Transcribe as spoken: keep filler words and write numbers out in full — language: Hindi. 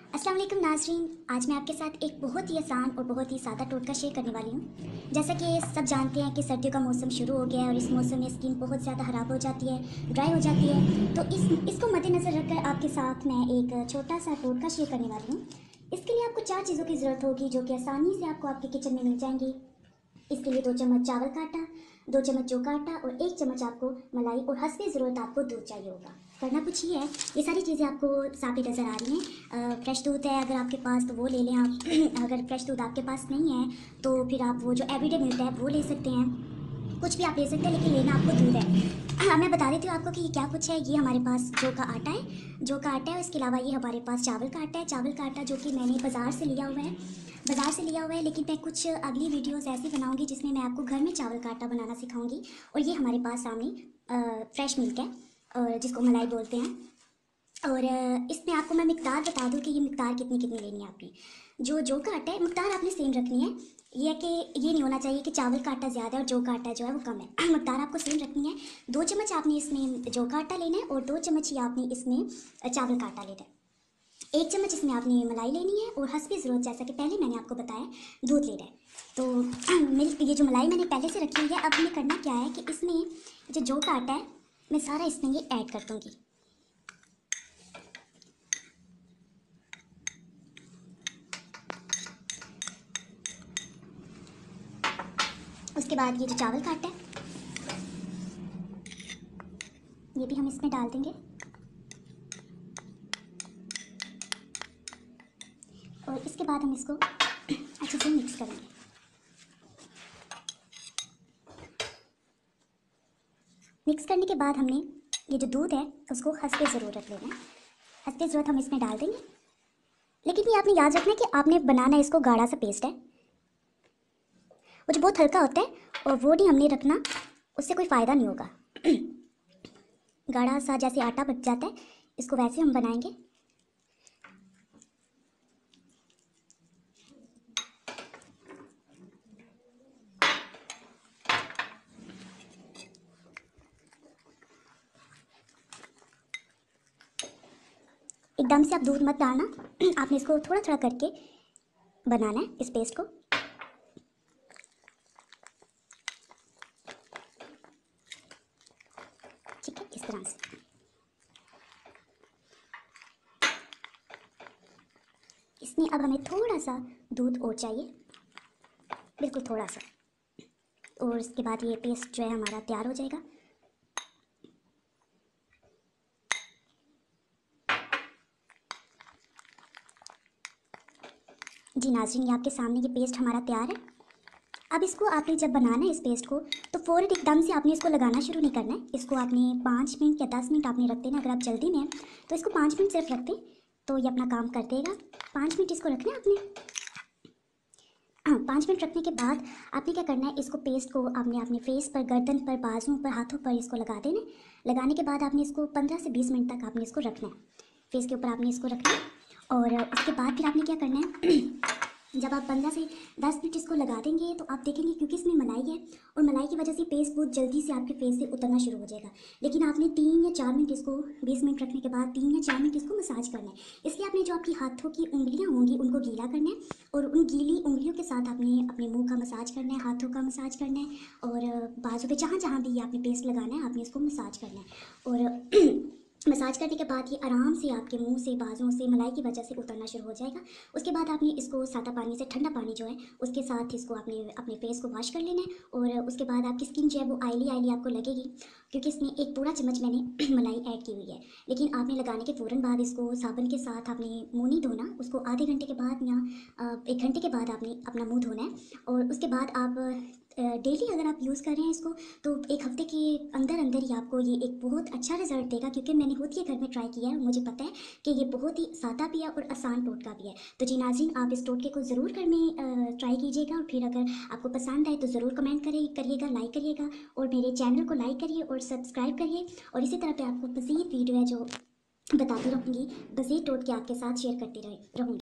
अस्सलाम वालेकुम नाज़रीन, आज मैं आपके साथ एक बहुत ही आसान और बहुत ही सादा टोटका शेयर करने वाली हूँ। जैसा कि सब जानते हैं कि सर्दियों का मौसम शुरू हो गया है और इस मौसम में स्किन बहुत ज़्यादा ख़राब हो जाती है, ड्राई हो जाती है। तो इस इसको मद्देनज़र रखकर आपके साथ मैं एक छोटा सा टोटका शेयर करने वाली हूँ। इसके लिए आपको चार चीज़ों की ज़रूरत होगी जो कि आसानी से आपको आपके किचन में मिल जाएंगी। इसके लिए दो चम्मच चावल का आटा, दो चम्मच चौ का आटा और एक चम्मच आपको मलाई और हस्बे ज़रूरत आपको दूध चाहिए होगा। करना कुछ ही है, ये सारी चीज़ें आपको साथ ही नज़र आ रही हैं। फ्रेश दूध है अगर आपके पास तो वो ले लें आप। अगर फ्रेश दूध आपके पास नहीं है तो फिर आप वो जो एवरीडे मिलता है वो ले सकते हैं। कुछ भी आप ले सकते हैं लेकिन लेना आपको दूध है। हाँ, मैं बता देती हूँ आपको कि ये क्या कुछ है। ये हमारे पास जौ का आटा है, जौ का आटा है। इसके अलावा ये हमारे पास चावल का आटा है, चावल का आटा जो कि मैंने बाज़ार से लिया हुआ है बाज़ार से लिया हुआ है लेकिन मैं कुछ अगली वीडियोस ऐसी बनाऊंगी जिसमें मैं आपको घर में चावल का आटा बनाना सिखाऊंगी। और ये हमारे पास सामने फ्रेश मिल्क है और जिसको मलाई बोलते हैं। और इसमें आपको मैं मिकदार बता दूं कि ये मिकदार कितनी कितनी लेनी है आपकी। जो जौ का आटा है मिकदार आपने सेम रखनी है। ये है कि ये नहीं होना चाहिए कि चावल का आटा ज़्यादा है और जौ का आटा जो है वो कम है। मिकदार आपको सेम रखनी है। दो चम्मच आपने इसमें जौ का आटा लेना है और दो चम्मच ही आपने इसमें चावल का आटा लेना है। एक चम्मच इसमें आपने मलाई लेनी है और हस्बे ज़रूरत जैसा कि पहले मैंने आपको बताया दूध लेना है। तो मिल्क ये जो मलाई मैंने पहले से रखी हुई है। अब हमें करना क्या है कि इसमें जो जौ का आटा है मैं सारा इसमें ये ऐड कर दूँगी। उसके बाद ये जो चावल का आटा है ये भी हम इसमें डाल देंगे और इसके बाद हम इसको अच्छे से मिक्स करेंगे। मिक्स करने के बाद हमने ये जो दूध है उसको हस्बे ज़रूरत लेना है। हस्बे ज़रूरत हम इसमें डाल देंगे। लेकिन ये आपने याद रखना है कि आपने बनाना इसको गाढ़ा सा पेस्ट है, वो जो बहुत हल्का होता है और वो नहीं हमने रखना, उससे कोई फ़ायदा नहीं होगा। गाढ़ा सा जैसे आटा बच जाता है इसको वैसे हम बनाएंगे। एकदम से आप दूध मत डालना, आपने इसको थोड़ा थोड़ा करके बनाना है इस पेस्ट को। ठीक है, इस तरह से। इसमें अब हमें थोड़ा सा दूध और चाहिए, बिल्कुल थोड़ा सा, और इसके बाद ये पेस्ट जो है हमारा तैयार हो जाएगा। जी नाज़रीन, ये आपके सामने ये पेस्ट हमारा तैयार है। अब इसको आपने जब बनाना है इस पेस्ट को तो फ़ौरन एकदम से आपने इसको लगाना शुरू नहीं करना है। इसको आपने पाँच मिनट या दस मिनट आपने रख देना। अगर आप जल्दी में हैं तो इसको पाँच मिनट सिर्फ रख दें तो ये अपना काम कर देगा। पाँच मिनट इसको रखना है आपने। हाँ, पाँच मिनट रखने के बाद आपने क्या करना है, इसको पेस्ट को आपने अपने फेस पर, गर्दन पर, बाजुओं पर, हाथों पर इसको लगा देना है। लगाने के बाद आपने इसको पंद्रह से बीस मिनट तक आपने इसको रखना है। फेस के ऊपर आपने इसको रखना है और उसके बाद फिर आपने क्या करना है, जब आप पंद्रह से दस मिनट इसको लगा देंगे तो आप देखेंगे क्योंकि इसमें मलाई है और मलाई की वजह से पेस्ट बहुत जल्दी से आपके फेस से उतरना शुरू हो जाएगा। लेकिन आपने तीन या चार मिनट इसको, बीस मिनट रखने के बाद तीन या चार मिनट इसको मसाज करना है। इसलिए आपने जो आपकी हाथों की उंगलियां होंगी उनको गीला करना है और उन गीली उंगलियों के साथ आपने अपने मुंह का मसाज करना है, हाथों का मसाज करना है और बाजू पे जहाँ जहाँ भी आपने पेस्ट लगाना है आपने इसको मसाज करना है। और मसाज करने के बाद ये आराम से आपके मुंह से, बाजुओं से मलाई की वजह से उतरना शुरू हो जाएगा। उसके बाद आपने इसको सादा पानी से, ठंडा पानी जो है उसके साथ इसको आपने अपने फेस को वॉश कर लेना है। और उसके बाद आपकी स्किन जो है वो ऑयली ऑयली आपको लगेगी क्योंकि इसमें एक पूरा चम्मच मैंने मलाई ऐड की हुई है। लेकिन आपने लगाने के फ़ौरन बाद इसको साबुन के साथ आपने मुँह नहीं धोना, उसको आधे घंटे के बाद या एक घंटे के बाद आपने अपना मुँह धोना है। और उसके बाद आप डेली अगर आप यूज़ कर रहे हैं इसको तो एक हफ्ते के अंदर अंदर ही आपको ये एक बहुत अच्छा रिजल्ट देगा। क्योंकि मैंने खुद ये घर में ट्राई किया है और मुझे पता है कि ये बहुत ही सादा भी है और आसान टोटका भी है। तो जी नाज़रीन, आप इस टोटके को ज़रूर घर में ट्राई कीजिएगा और फिर अगर आपको पसंद आए तो ज़रूर कमेंट करिए करिएगा लाइक करिएगा और मेरे चैनल को लाइक करिए और सब्सक्राइब करिए। और इसी तरह पे आपको मज़ीद वीडियो है जो बताती रहूँगी, मज़ीद टोटके आपके साथ शेयर करती रहे रहूँगी।